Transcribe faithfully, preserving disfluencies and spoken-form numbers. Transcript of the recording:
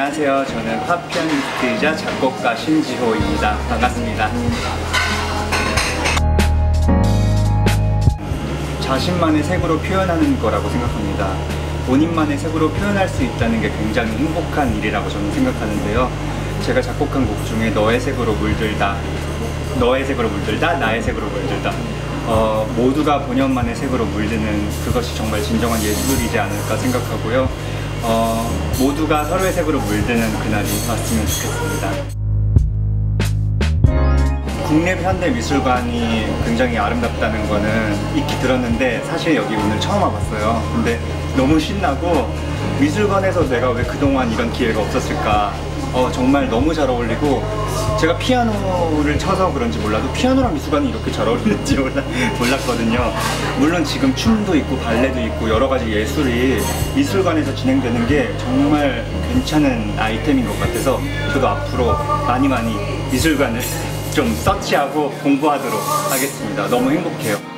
안녕하세요. 저는 팝 피아니스트이자 작곡가 신지호입니다. 반갑습니다. 자신만의 색으로 표현하는 거라고 생각합니다. 본인만의 색으로 표현할 수 있다는 게 굉장히 행복한 일이라고 저는 생각하는데요. 제가 작곡한 곡 중에 너의 색으로 물들다, 너의 색으로 물들다, 나의 색으로 물들다, 어, 모두가 본연만의 색으로 물드는 그것이 정말 진정한 예술이지 않을까 생각하고요. 어, 모두가 서로의 색으로 물드는 그날이 왔으면 좋겠습니다. 국립현대미술관이 굉장히 아름답다는 거는 익히 들었는데 사실 여기 오늘 처음 와봤어요. 근데 너무 신나고 미술관에서 내가 왜 그동안 이런 기회가 없었을까, 어, 정말 너무 잘 어울리고, 제가 피아노를 쳐서 그런지 몰라도 피아노랑 미술관이 이렇게 잘 어울리는지 몰라, 몰랐거든요. 물론 지금 춤도 있고 발레도 있고 여러 가지 예술이 미술관에서 진행되는 게 정말 괜찮은 아이템인 것 같아서 저도 앞으로 많이 많이 미술관을 좀 서치하고 공부하도록 하겠습니다. 너무 행복해요.